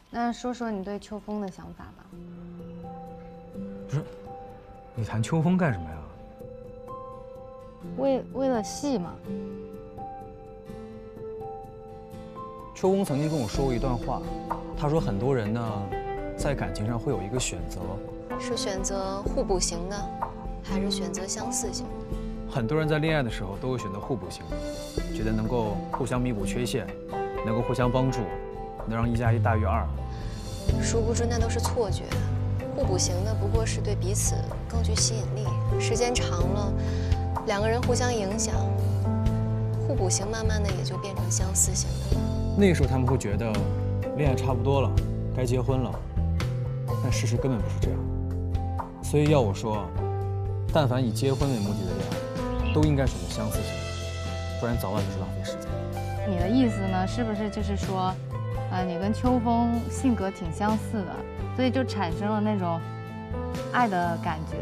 那说说你对秋风的想法吧。 不是，你谈秋风干什么呀？ 为了戏嘛。 秋风曾经跟我说过一段话，他说很多人呢，在感情上会有一个选择， 是选择互补型的，还是选择相似型的？ 很多人在恋爱的时候都会选择互补型的，觉得能够互相弥补缺陷，能够互相帮助，能让1+1大于2。 殊不知那都是错觉。互补型的不过是对彼此更具吸引力，时间长了，两个人互相影响，互补型慢慢的也就变成相似型的了。 那个时候他们会觉得恋爱差不多了，该结婚了，但事实根本不是这样。所以要我说，但凡以结婚为目的的恋爱，都应该选择相似型，不然早晚都是浪费时间。 你的意思呢，是不是就是说，你跟秋风性格挺相似的，所以就产生了那种爱的感觉？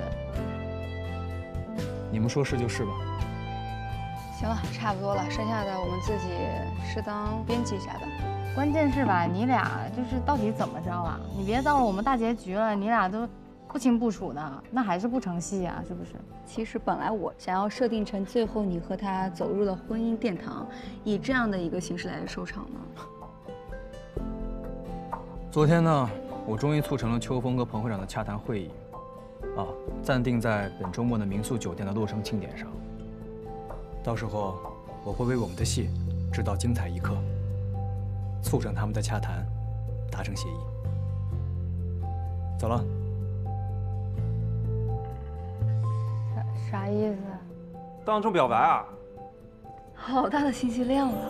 你们说是就是吧。 行了，差不多了，剩下的我们自己适当编辑一下吧。 关键是吧，你俩就是到底怎么着啊？你别到了我们大结局了，你俩都不清不楚的，那还是不成戏啊，是不是？ 其实本来我想要设定成最后你和他走入了婚姻殿堂，以这样的一个形式来收场呢。 昨天呢，我终于促成了秋风和彭会长的洽谈会议，暂定在本周末的民宿酒店的落成庆典上。到时候我会为我们的戏制造精彩一刻，促成他们的洽谈，达成协议。走了。 啥意思？ 当众表白啊？ 好大的信息量啊！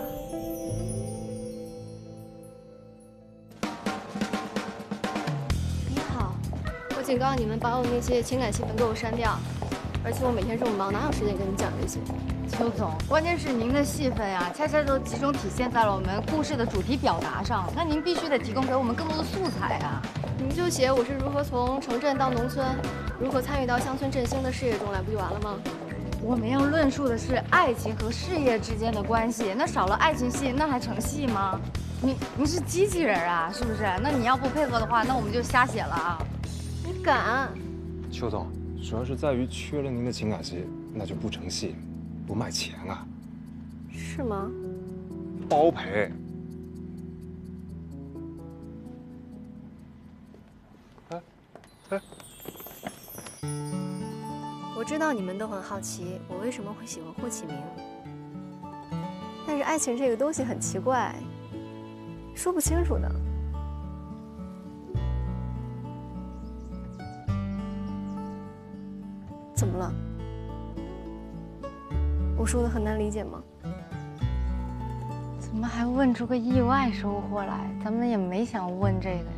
你好，我警告你们把我那些情感戏份给我删掉，而且我每天这么忙，哪有时间跟你讲这些？ 邱总，关键是您的戏份呀，恰恰都集中体现在了我们故事的主题表达上，那您必须得提供给我们更多的素材啊！ 你们就写我是如何从城镇到农村，如何参与到乡村振兴的事业中来，不就完了吗？ 我们要论述的是爱情和事业之间的关系，那少了爱情戏，那还成戏吗？您是机器人啊，是不是？那你要不配合的话，那我们就瞎写了啊！ 你敢？ 邱总，主要是在于缺了您的情感戏，那就不成戏，不卖钱啊。 是吗？ 包赔。哎。 我知道你们都很好奇，我为什么会喜欢霍启明。但是爱情这个东西很奇怪，说不清楚的。怎么了？我说的很难理解吗？ 怎么还问出个意外收获来？咱们也没想问这个呀。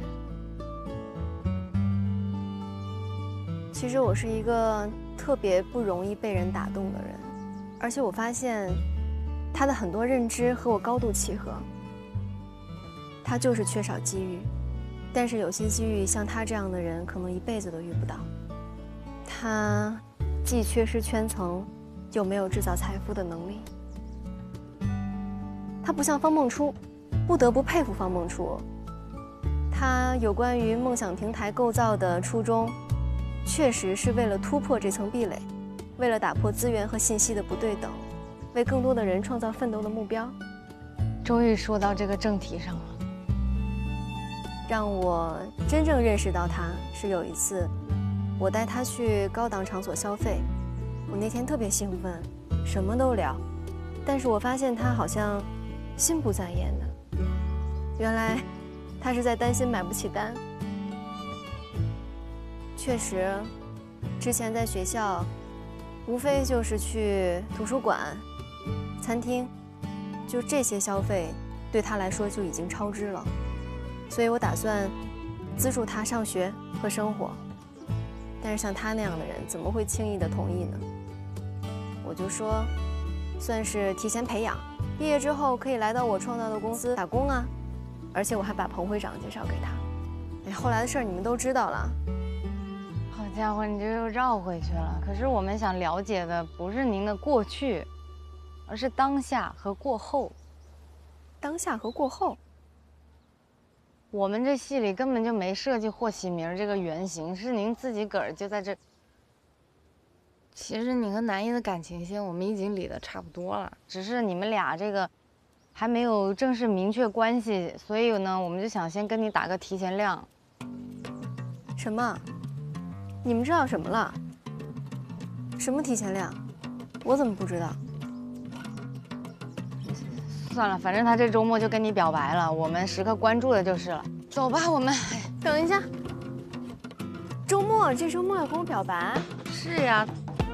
其实我是一个特别不容易被人打动的人，而且我发现他的很多认知和我高度契合。他就是缺少机遇，但是有些机遇像他这样的人可能一辈子都遇不到。他既缺失圈层，又没有制造财富的能力。他不像方梦初，不得不佩服方梦初。他有关于梦想平台构造的初衷，确实是为了突破这层壁垒，为了打破资源和信息的不对等，为更多的人创造奋斗的目标。 终于说到这个正题上了。 让我真正认识到他是有一次，我带他去高档场所消费，我那天特别兴奋，什么都聊，但是我发现他好像心不在焉的。原来他是在担心买不起单。确实，之前在学校，无非就是去图书馆、餐厅，就这些消费对他来说就已经超支了。所以我打算资助他上学和生活。但是像他那样的人，怎么会轻易的同意呢？我就说，算是提前培养，毕业之后可以来到我创造的公司打工啊。而且我还把彭会长介绍给他。哎，后来的事儿你们都知道了。 好家伙，你这又绕回去了。可是我们想了解的不是您的过去，而是当下和过后。 当下和过后。 我们这戏里根本就没设计和喜明这个原型，是您自己个儿就在这。其实你和南一的感情线我们已经理得差不多了，只是你们俩这个还没有正式明确关系，所以呢，我们就想先跟你打个提前量。 什么？你们知道什么了？什么提前量？我怎么不知道？ 算了，反正他这周末就跟你表白了，我们时刻关注的就是了。走吧，我们。 等一下，这周末要跟我表白？ 是呀，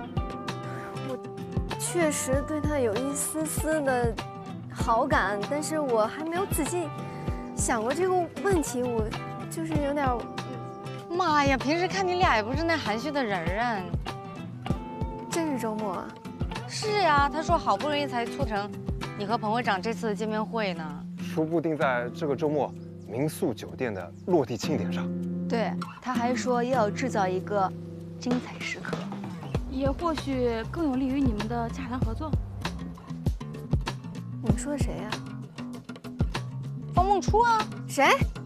我确实对他有一丝丝的好感，但是我还没有仔细想过这个问题，我就是有点…… 妈呀，平时看你俩也不是那含蓄的人啊。 真是周末啊？ 是呀，他说好不容易才促成你和彭会长这次的见面会呢。 说不定在这个周末民宿酒店的落地庆典上。 对，他还说要制造一个精彩时刻， 也或许更有利于你们的洽谈合作。 你们说的谁呀？ 方梦初啊？ 谁？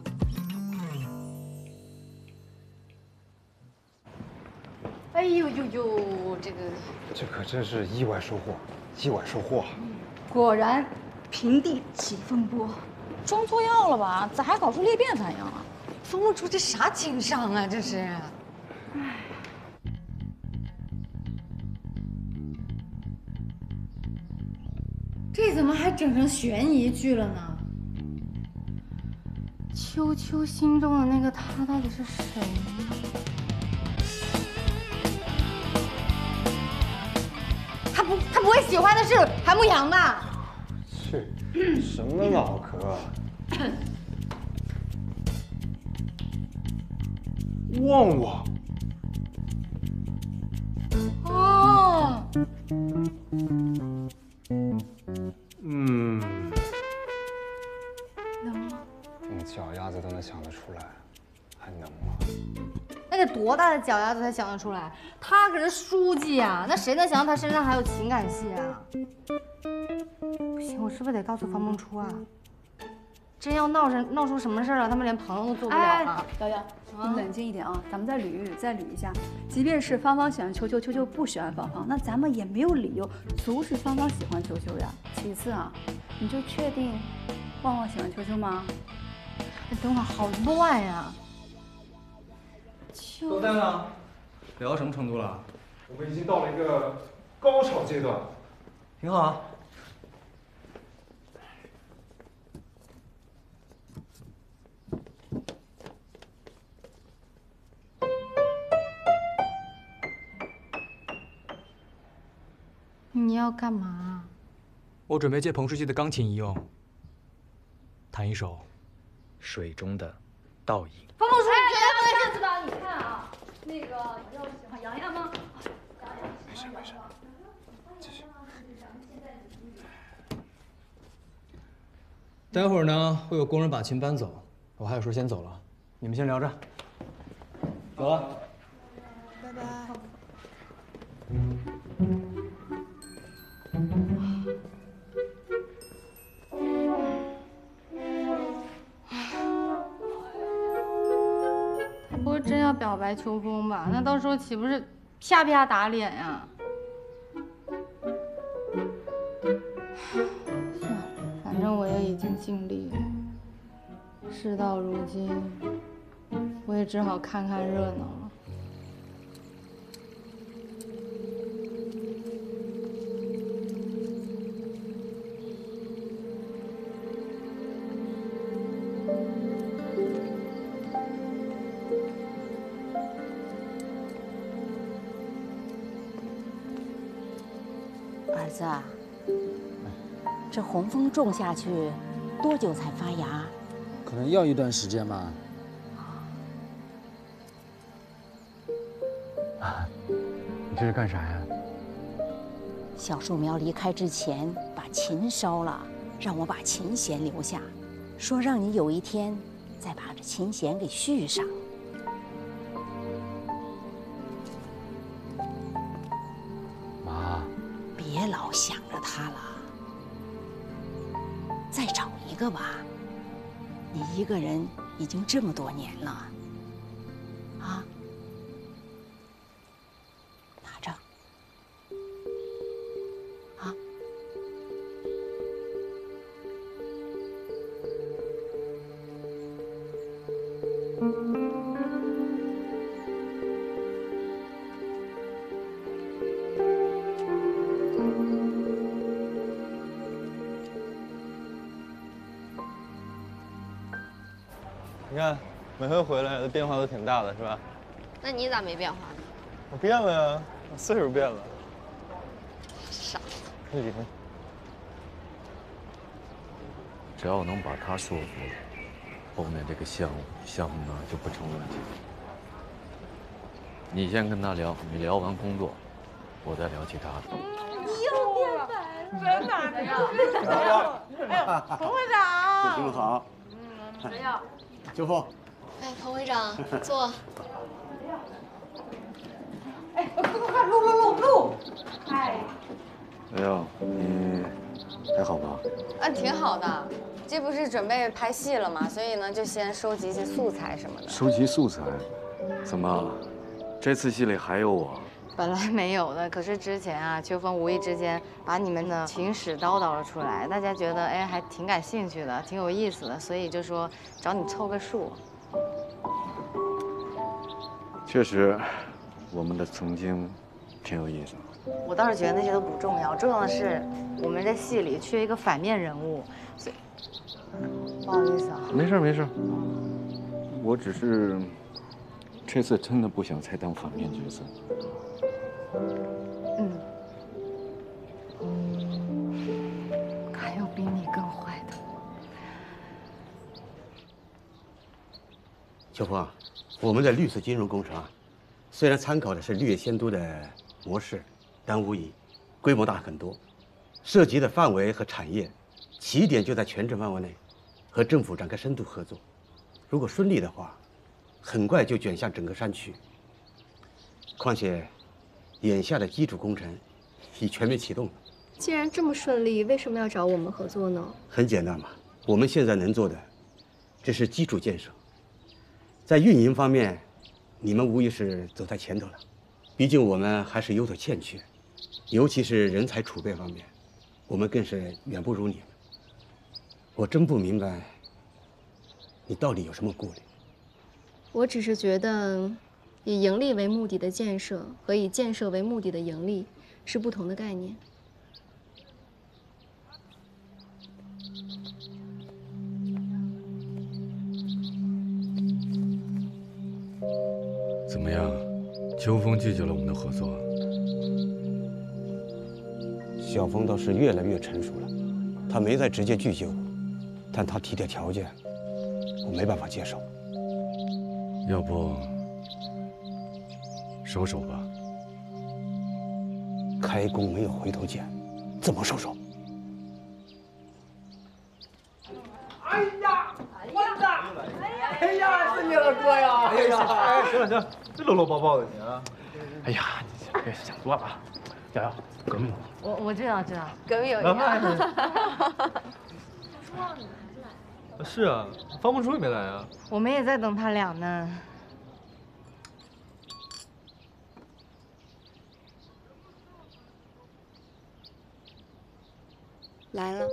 哎呦呦呦， 这可真是意外收获，意外收获。 果然，平地起风波， 装错药了吧？咋还搞出裂变反应了？方梦初这啥情商啊？这是。哎，这怎么还整成悬疑剧了呢？秋秋心中的那个他到底是谁呢？他不会喜欢的是韩牧阳吧？ 去，什么脑壳？旺旺。 哦。能吗？ 你脚丫子都能想得出来，还能吗？ 那得多大的脚丫子才想得出来？他可是书记啊，那谁能想到他身上还有情感戏啊？不行，我是不是得告诉方梦初啊？真要闹出什么事儿了，他们连朋友都做不了啊！ 瑶瑶，你冷静一点啊，咱们再捋一下。即便是芳芳喜欢秋秋，秋秋不喜欢芳芳，那咱们也没有理由阻止芳芳喜欢秋秋呀。其次啊，你就确定旺旺喜欢秋秋吗？ 哎，等会儿好乱呀！ 都在呢，聊到什么程度了？ 我们已经到了一个高潮阶段， 挺好啊。 你要干嘛？ 我准备借彭书记的钢琴一用，弹一首《水中的倒影》。 方梦书， 你绝对不能这样子吧？你看啊，那个瑶瑶喜欢洋洋吗？ 没事，继续。 待会儿呢，会有工人把琴搬走，我还有事先走了，你们先聊着。走了。 拜拜。 他不会真要表白秋风吧？那到时候岂不是啪啪打脸呀？算了，反正我也已经尽力了。事到如今，我也只好看看热闹了。 儿子，这红枫种下去多久才发芽？ 可能要一段时间吧。 啊，你这是干啥呀？ 小树苗离开之前把琴烧了，让我把琴弦留下，说让你有一天再把这琴弦给续上。 妈， 别老想着他了，再找一个吧。你一个人已经这么多年了，啊，拿着，啊。 你看，每回回来的变化都挺大的，是吧？ 那你咋没变化呢？ 我变了呀，我岁数变了。 傻。 李鹏， 只要能把他说服了，后面这个项目呢就不成问题。你先跟他聊，你聊完工作，我再聊其他的。 你又变白，真哪的呀？哎，彭会长， 心情好。 谁呀？ 秋风。 哎，彭会长，坐。 哎，快录！哎。 哎呀，你还好吧？ 挺好的。这不是准备拍戏了吗？所以呢，就先收集一些素材什么的。 收集素材？怎么，这次戏里还有我？ 本来没有的，可是之前啊，秋风无意之间把你们的情史叨叨了出来，大家觉得哎还挺感兴趣的，挺有意思的，所以就说找你凑个数。 确实，我们的曾经挺有意思。 我倒是觉得那些都不重要，重要的是我们这戏里缺一个反面人物，所以不好意思啊。 没事没事，我只是这次真的不想再当反面角色。 还有比你更坏的。 秋风，我们的绿色金融工程啊，虽然参考的是绿野仙都的模式，但无疑规模大很多，涉及的范围和产业，起点就在全镇范围内，和政府展开深度合作。如果顺利的话，很快就卷向整个山区。况且，眼下的基础工程已全面启动了。 既然这么顺利，为什么要找我们合作呢？ 很简单嘛，我们现在能做的，只是基础建设。在运营方面，你们无疑是走在前头了。毕竟我们还是有所欠缺，尤其是人才储备方面，我们更是远不如你们。我真不明白，你到底有什么顾虑？ 我只是觉得，以盈利为目的的建设和以建设为目的的盈利是不同的概念。 怎么样？秋风拒绝了我们的合作。 小峰倒是越来越成熟了，他没再直接拒绝我，但他提的条件，我没办法接受。 要不收手吧？ 开弓没有回头箭，怎么收手？ 哎呀，混子！哎呀，是你了哥呀！ 哎呀，哎，行了行了，别搂搂抱抱的你啊！ 哎呀，你别想多了啊，瑶瑶，革命我知道，革命友谊。 是啊，方梦书也没来啊。 我们也在等他俩呢。 来了。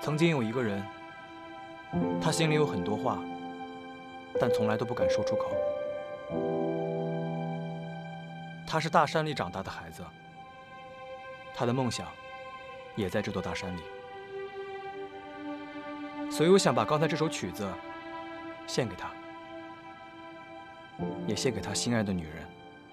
曾经有一个人，他心里有很多话，但从来都不敢说出口。他是大山里长大的孩子，他的梦想也在这座大山里。所以我想把刚才这首曲子献给他，也献给他心爱的女人。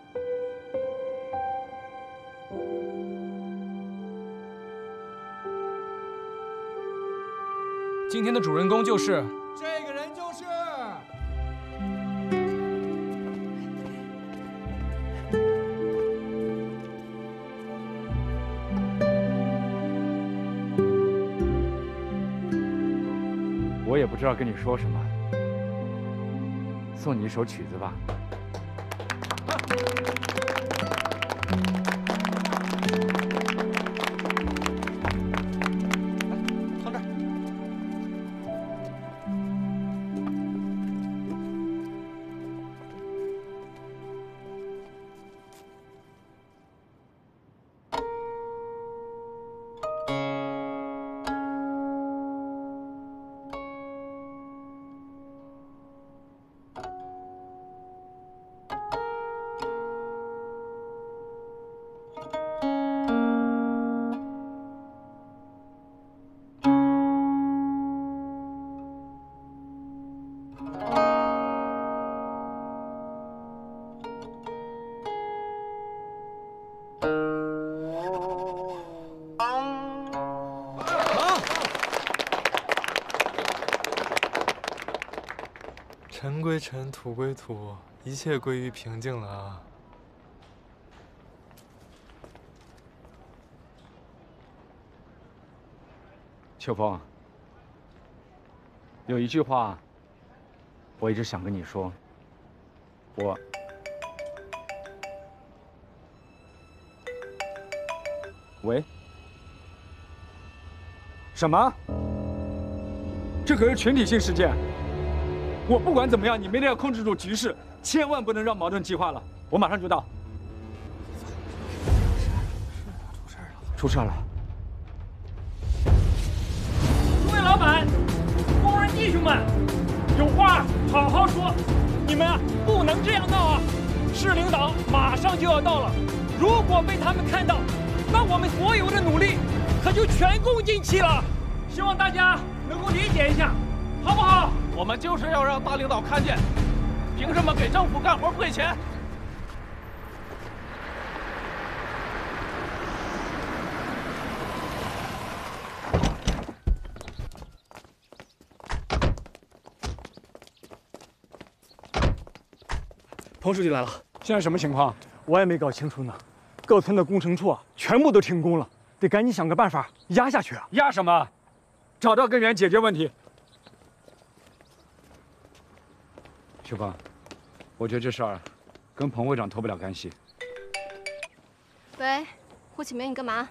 今天的主人公就是这个人，就是我也不知道跟你说什么，送你一首曲子吧。 放这儿。 尘归尘，土归土，一切归于平静了啊！ 秋风，有一句话，我一直想跟你说。喂？什么？这可是群体性事件。我不管怎么样，你们一定要控制住局势，千万不能让矛盾激化了。我马上就到。出事了！ 诸位老板、工人弟兄们，有话好好说，你们啊不能这样闹啊！市领导马上就要到了，如果被他们看到，那我们所有的努力可就前功尽弃了。希望大家能够理解一下，好不好？ 我们就是要让大领导看见，凭什么给政府干活不给钱？ 彭书记来了，现在什么情况？我也没搞清楚呢。各村的工程处啊，全部都停工了，得赶紧想个办法压下去啊！压什么？找到根源，解决问题。秋风，我觉得这事儿跟彭会长脱不了干系。 喂，胡启明，你干嘛？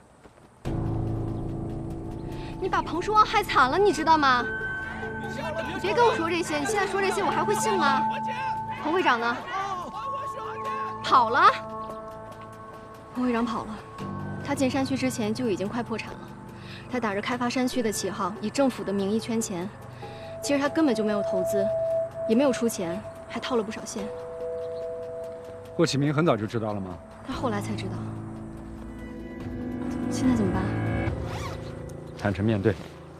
你把彭书旺害惨了，你知道吗？你别跟我说这些，你现在说这些我还会信吗？彭会长呢？跑了。彭会长跑了，他进山区之前就已经快破产了。他打着开发山区的旗号，以政府的名义圈钱，其实他根本就没有投资，也没有出钱，还套了不少现。 霍启明很早就知道了吗？ 他后来才知道。现在怎么办？ 坦诚面对。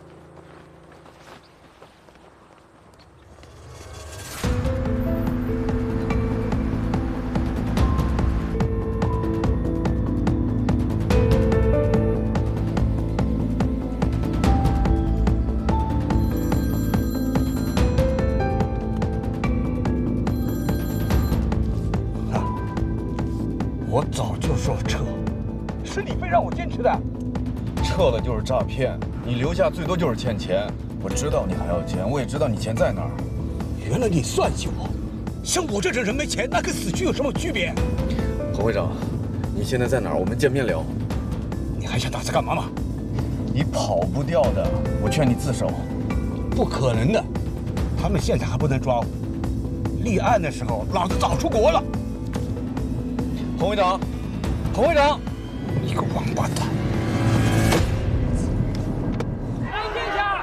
我早就说撤，是你非让我坚持的。 撤了就是诈骗，你留下最多就是欠钱。我知道你还要钱，我也知道你钱在哪儿。 原来你算计我，像我这种人没钱，那跟死去有什么区别？ 彭会长，你现在在哪儿？我们见面聊。 你还想打算干嘛吗？ 你跑不掉的，我劝你自首。 不可能的，他们现在还不能抓我。立案的时候，老子早出国了。 彭会长，彭会长， 你个王八蛋！ 安静下！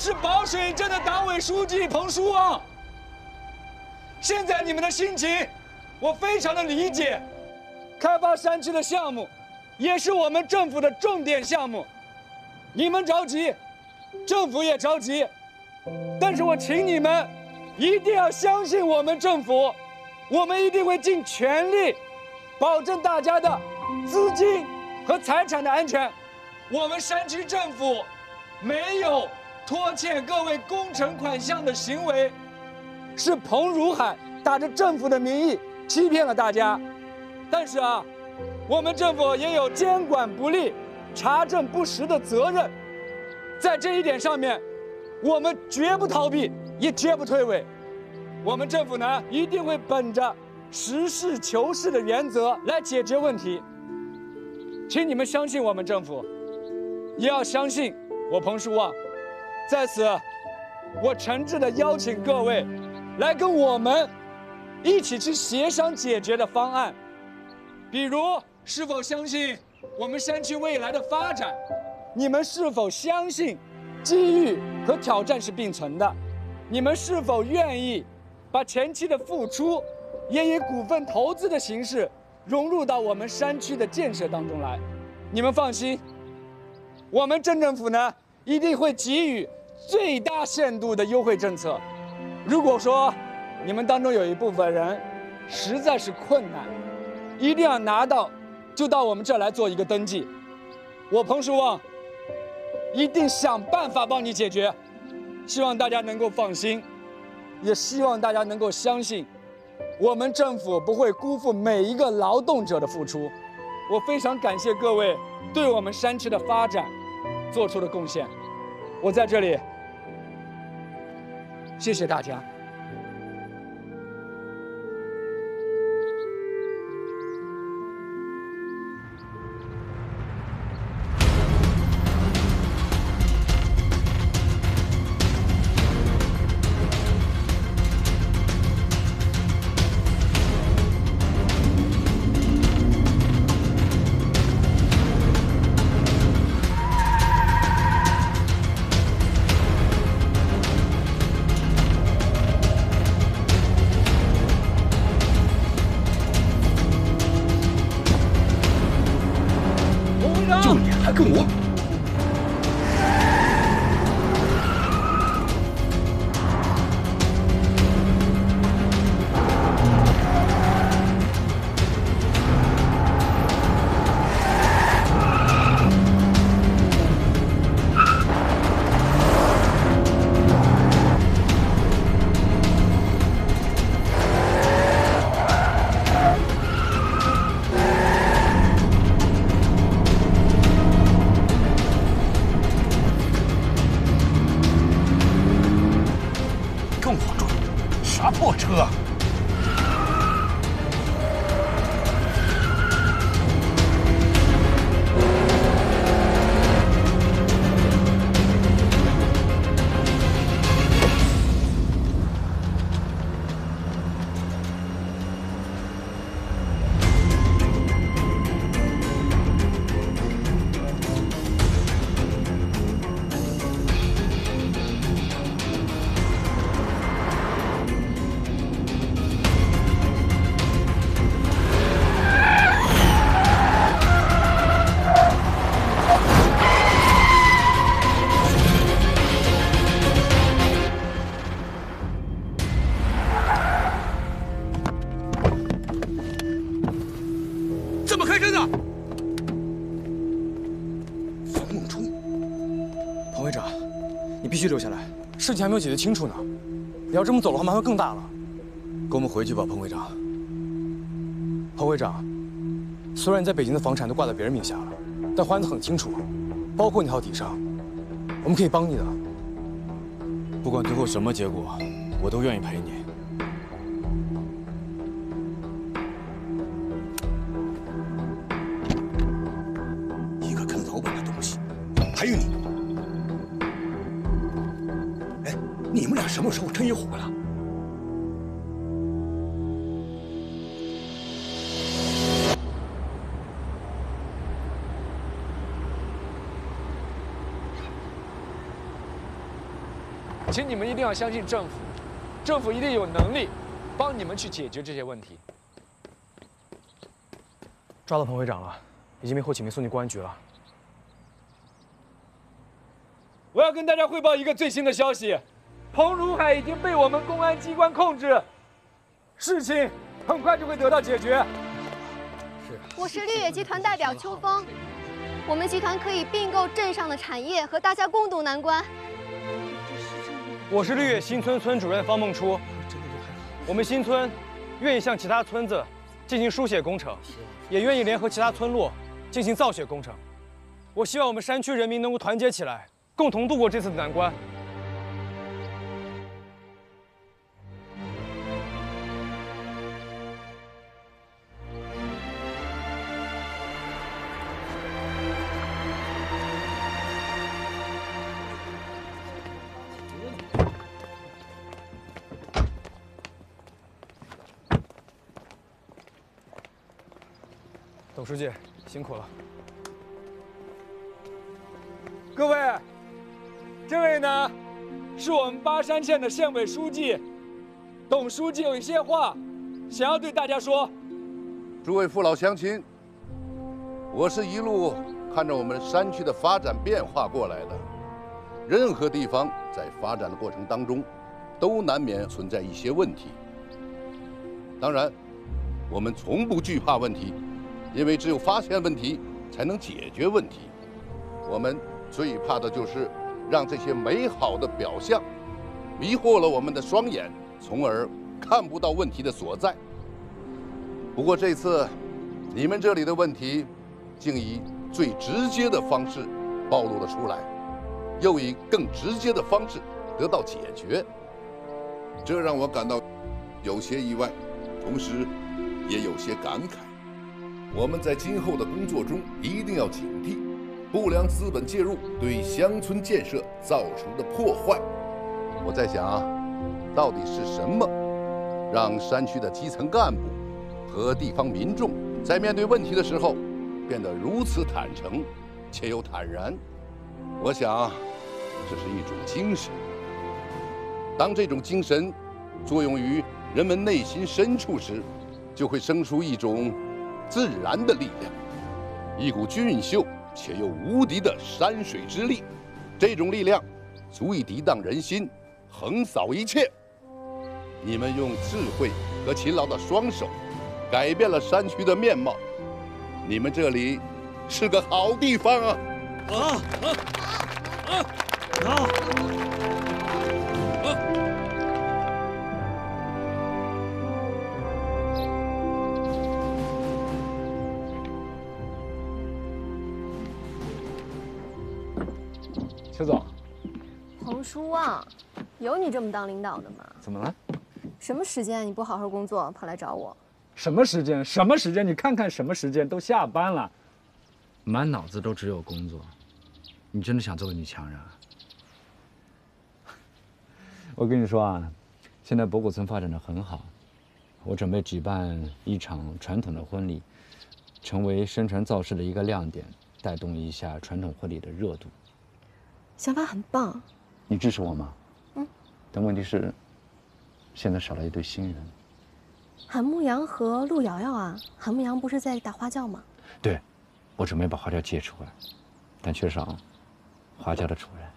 是保水镇的党委书记彭书旺。现在你们的心情，我非常的理解。开发山区的项目，也是我们政府的重点项目。你们着急，政府也着急，但是我请你们一定要相信我们政府，我们一定会尽全力保证大家的资金和财产的安全。我们山区政府没有拖欠各位工程款项的行为，是彭如海打着政府的名义欺骗了大家。但是啊，我们政府也有监管不力、查证不实的责任。在这一点上面，我们绝不逃避，也绝不退位。我们政府呢，一定会本着实事求是的原则来解决问题。请你们相信我们政府，也要相信我彭书旺。在此，我诚挚地邀请各位来跟我们一起去协商解决的方案。比如，是否相信我们山区未来的发展？你们是否相信机遇和挑战是并存的？你们是否愿意把前期的付出也以股份投资的形式融入到我们山区的建设当中来？你们放心，我们镇政府呢，一定会给予最大限度的优惠政策。如果说你们当中有一部分人实在是困难，一定要拿到，就到我们这儿来做一个登记。我彭书旺一定想办法帮你解决。希望大家能够放心，也希望大家能够相信，我们政府不会辜负每一个劳动者的付出。我非常感谢各位对我们山区的发展做出的贡献。我在这里谢谢大家。 必须留下来，事情还没有解决清楚呢。你要这么走的话，麻烦更大了。跟我们回去吧，彭会长。彭会长，虽然你在北京的房产都挂在别人名下了，但还得很清楚，包括那套底商，我们可以帮你的。不管最后什么结果，我都愿意陪你。 一个跟老板的东西，还有你。 你们俩什么时候成一伙了？ 请你们一定要相信政府，政府一定有能力帮你们去解决这些问题。 抓到彭会长了，已经被后启明送进公安局了。 我要跟大家汇报一个最新的消息，彭如海已经被我们公安机关控制，事情很快就会得到解决。 我是绿野集团代表秋风，我们集团可以并购镇上的产业，和大家共度难关。 我是绿野新村村主任方梦初，我们新村愿意向其他村子进行书写工程，也愿意联合其他村落进行造血工程。我希望我们山区人民能够团结起来，共同度过这次的难关。董书记，辛苦了。 各位，这位呢，是我们巴山县的县委书记，董书记有一些话想要对大家说。 诸位父老乡亲，我是一路看着我们山区的发展变化过来的。任何地方在发展的过程当中，都难免存在一些问题。当然，我们从不惧怕问题。因为只有发现问题，才能解决问题。我们最怕的就是让这些美好的表象迷惑了我们的双眼，从而看不到问题的所在。不过这次，你们这里的问题，竟以最直接的方式暴露了出来，又以更直接的方式得到解决，这让我感到有些意外，同时也有些感慨。我们在今后的工作中一定要警惕不良资本介入对乡村建设造成的破坏。我在想，到底是什么让山区的基层干部和地方民众在面对问题的时候变得如此坦诚且又坦然？我想，这是一种精神。当这种精神作用于人们内心深处时，就会生出一种自然的力量，一股俊秀且又无敌的山水之力。这种力量足以涤荡人心，横扫一切。你们用智慧和勤劳的双手改变了山区的面貌。你们这里是个好地方啊！ 好。 邱总， 彭叔啊，有你这么当领导的吗？ 怎么了？ 什么时间你不好好工作，跑来找我？ 什么时间？什么时间？你看看什么时间？都下班了， 满脑子都只有工作。你真的想做个女强人啊？我跟你说啊，现在博古村发展得很好，我准备举办一场传统的婚礼，成为宣传造势的一个亮点，带动一下传统婚礼的热度。 想法很棒， 你支持我吗？但问题是，现在少了一对新人。 韩牧阳和陆瑶瑶啊，韩牧阳不是在打花轿吗？ 对，我准备把花轿借出来，但缺少花轿的主人。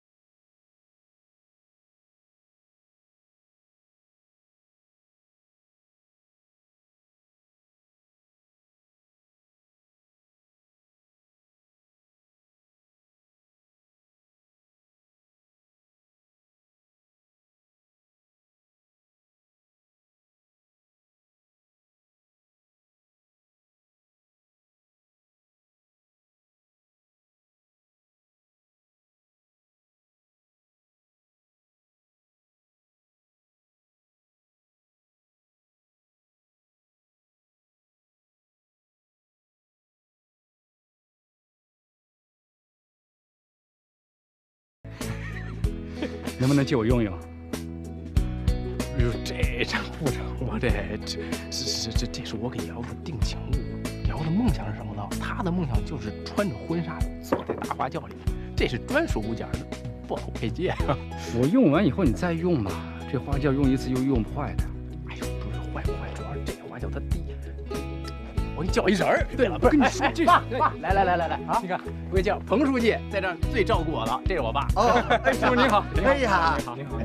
能不能借我用用？哎呦，这场不成，我这是我给瑶的定情物。瑶的梦想是什么呢？她的梦想就是穿着婚纱坐在大花轿里，这是专属物件的。 不会借。 我用完以后你再用嘛，这花轿用一次又用不坏的。 哎呦，不是坏不坏，主要是这个花轿它低。我给你叫一人儿。对了，不是， 跟你说这爸，来啊！你看，我给你叫彭书记，在这儿最照顾我了，这是我爸。 哦，哎，叔您好， 哎呀， 您好。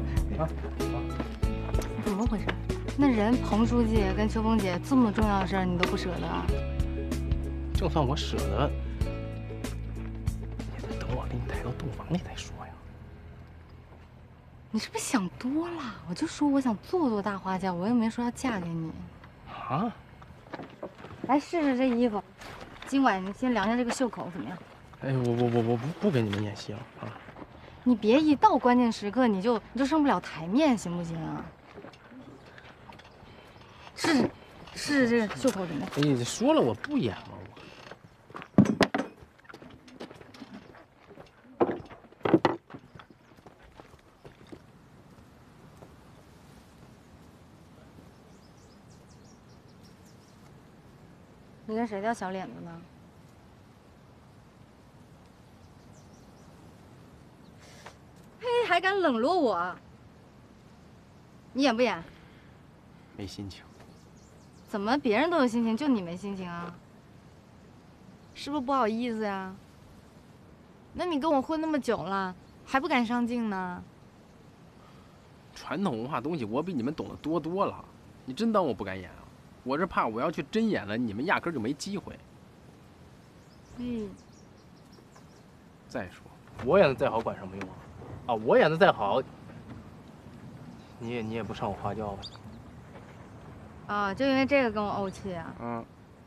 怎么回事？那人彭书记跟秋风姐这么重要的事儿，你都不舍得啊？ 就算我舍得，也得等我给你带到洞房里再说呀。 你是不是想多了？我就说我想做大花轿，我又没说要嫁给你。 啊？ 来试试这衣服，今晚你先量下这个袖口怎么样？ 哎，我不给你们演戏了啊！ 你别一到关键时刻你就上不了台面，行不行啊？试试这个袖口怎么样？ 哎，说了我不演了。 你跟谁掉小脸子呢？嘿，还敢冷落我？你演不演？ 没心情。 怎么别人都有心情，就你没心情啊？是不是不好意思呀？那你跟我混那么久了，还不敢上镜呢？ 传统文化东西我比你们懂得多了，你真当我不敢演啊？我是怕我要去真演了，你们压根就没机会。再说，我演的再好管什么用啊？啊，我演的再好，你也不上我花轿吧？ 啊，就因为这个跟我怄气啊？ 嗯。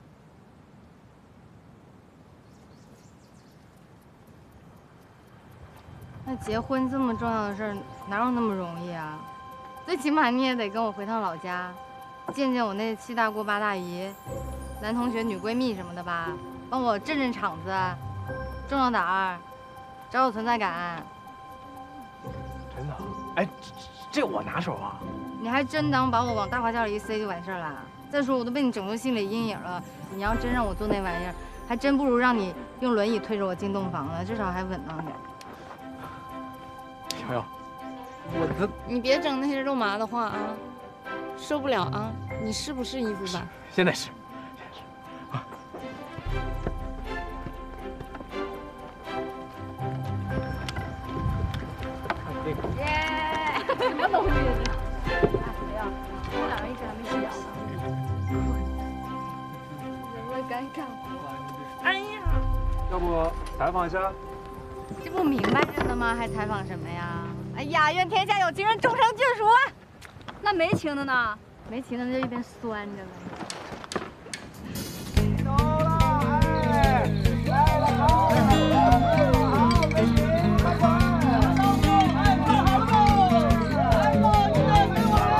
那结婚这么重要的事儿，哪有那么容易啊？最起码你也得跟我回趟老家。见见我那7大姑8大姨、男同学、女闺蜜什么的吧，帮我镇场子，壮壮胆儿，找有存在感。 真的？哎，这我拿手啊！ 你还真当把我往大花轿里一塞就完事儿了？再说我都被你整出心理阴影了，你要真让我做那玩意儿，还真不如让你用轮椅推着我进洞房了，至少还稳当点。 瑶瑶， 你别整那些肉麻的话啊！受不了啊！你试不试衣服吧？ 现在试。 耶！什么东西？哎呀，我俩人一直还没洗脚呢。人了尴尬。哎呀！ 要不采访一下？ 这不明白着呢吗？还采访什么呀？哎呀，愿天下有情人终成眷属。 那没情的呢？ 没情的就一边酸着呗。 走了，哎，来了，好，美女，快快，哎，看好喽，来吧，你们给我。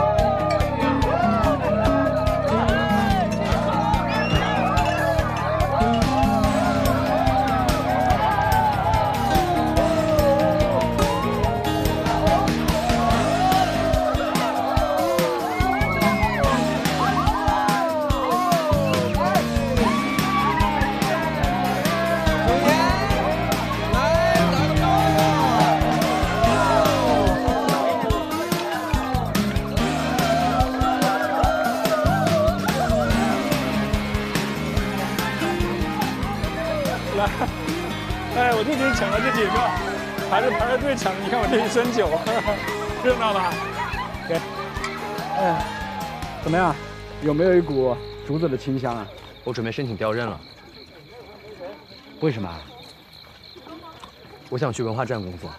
哎，我就给你抢了这几个，排着队抢，你看我这一身酒，热闹吧？给， 哎，怎么样？有没有一股竹子的清香啊？ 我准备申请调任了。 为什么？ 我想去文化站工作。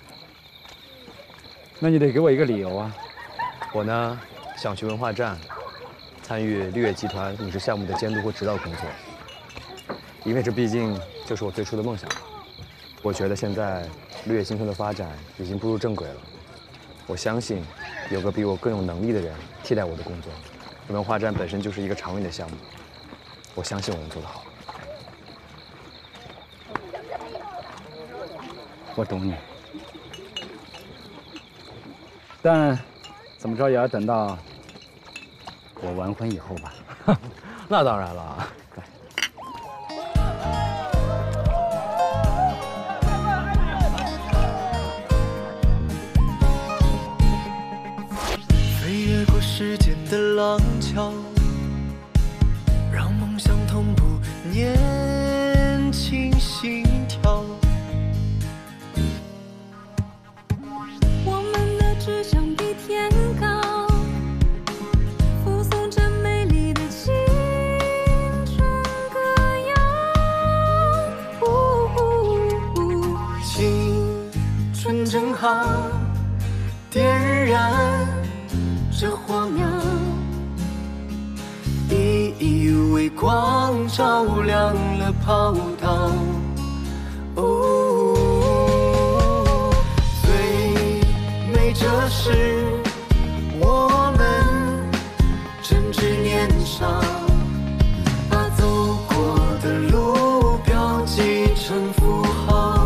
那你得给我一个理由啊。 我呢，想去文化站，参与绿野集团影视项目的监督或指导工作，因为这毕竟就是我最初的梦想。我觉得现在绿野新村的发展已经步入正轨了，我相信有个比我更有能力的人替代我的工作。文化站本身就是一个长远的项目，我相信我能做得好。 我懂你，但怎么着也要等到我完婚以后吧。 那当然了。 廊桥，让梦想同步年轻心跳。 我们的志向比天高，附送着美丽的青春歌谣。 青春正好，点燃这火苗，一微光照亮了跑道。最美这是我们正值年少，把走过的路标记成符号。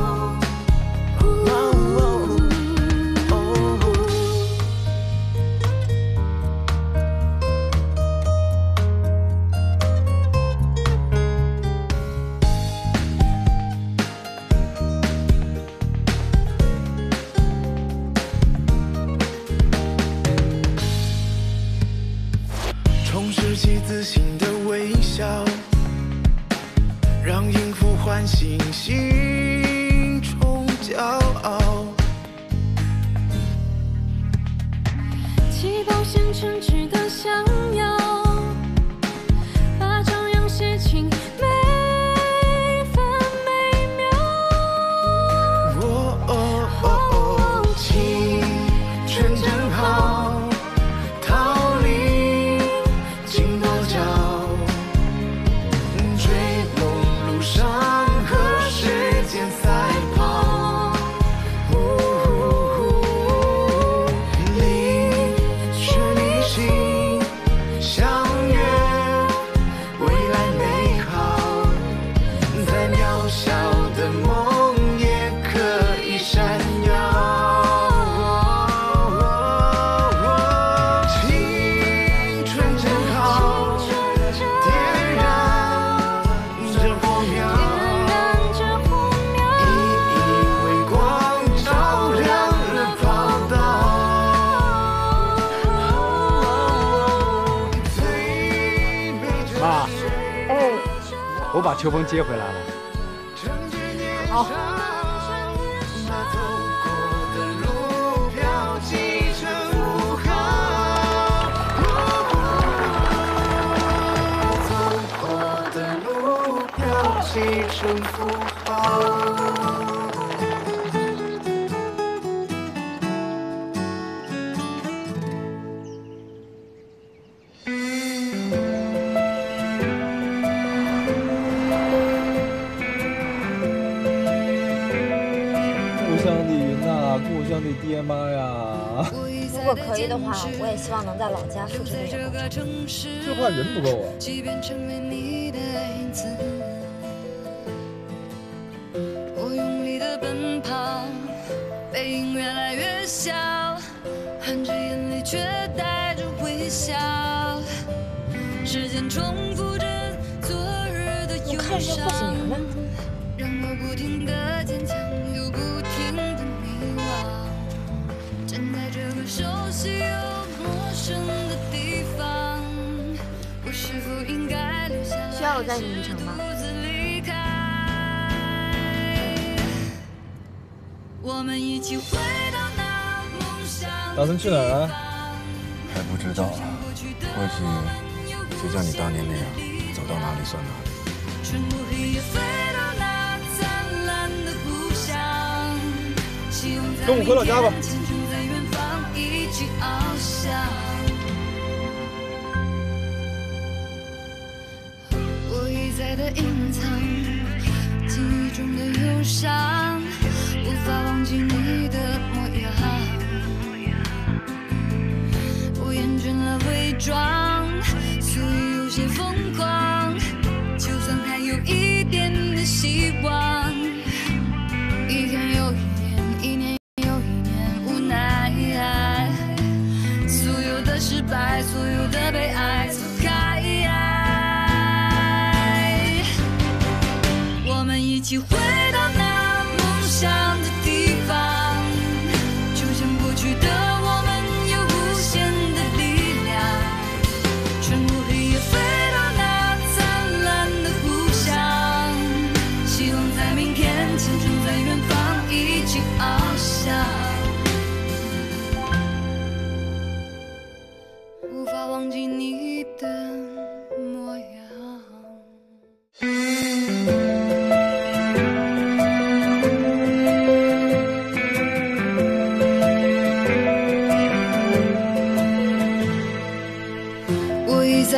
自信的微笑，让音符唤醒心中骄傲。 起跑线诚挚的想要，把张扬写进每分每秒。 青春正好。 我把秋风接回来了。 好。 爹妈呀！ 如果可以的话，我也希望能在老家复制这个工程。 就怕人不够啊！ 我用力的奔跑，背影越来越小，含着眼泪却带着微笑。时间重复着昨日的忧伤，让我不停的坚强，又不停的迷惘。站在这个熟悉又陌生的地方，我是否应该留下来？ 需要我载你一程吗？ 我们一起回到那梦想。 打算去哪儿啊？ 还不知道啊，或许就像你当年那样，走到哪里算哪里。 穿过黑夜，飞到那灿烂的故乡。 跟我回老家吧。 在远方一起翱翔。我一再的隐藏，记忆中的忧伤，无法忘记你的模样。我厌倦了伪装，所以有些疯狂。就算还有一点的希望，一天又一年，一年又一年，无奈，所有的失败，所有的被爱错开。我们一起回到那梦想的地方，就像过去的我们有无限的力量。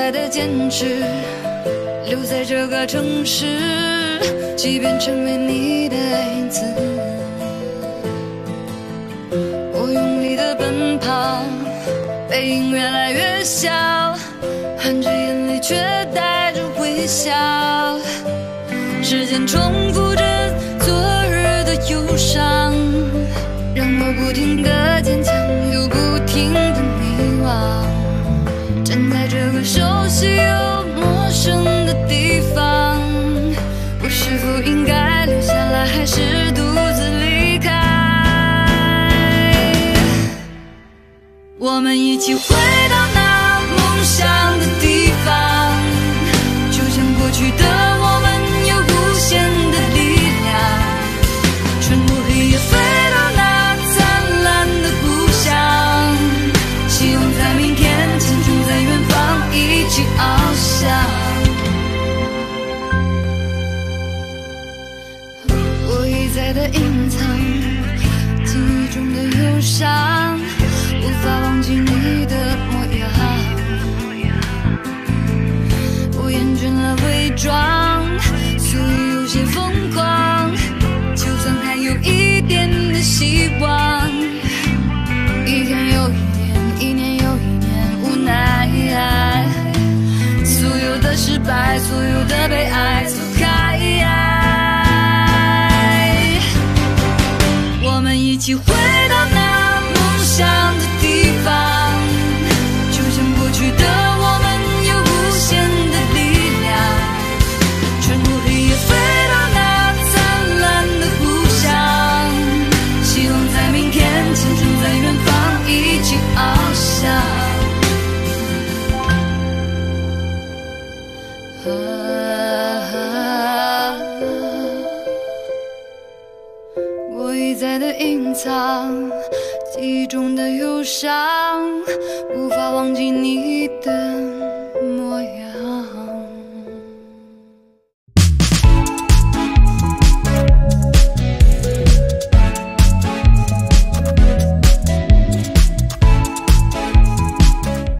在的坚持，留在这个城市，即便成为你的影子。我用力的奔跑，背影越来越小，含着眼泪却带着微笑。时间重复着昨日的忧伤，让我不停地坚强，又不停地迷惘。站在这个熟悉又陌生的地方，我是否应该留下来，还是独自离开？我们一起回到那梦想的地方，就像过去的我们有无限的力量，穿过黑夜飞到那灿烂的故乡，希望在明天，青春在远方，一起翱翔。我一再的隐藏记忆中的忧伤，无法忘记你的模样。我厌倦了伪装，所以有些疯狂，就算还有一点的希望。一天又一年，一年又一年，无奈，所有的失败，所有的悲哀，走开。我们一起回到那梦想的地方，就像过去的我们有无限的力量，穿过黑夜飞到那灿烂的故乡，希望在明天，青春在远方，一起翱翔。我一再的隐藏记忆中的忧伤，无法忘记你的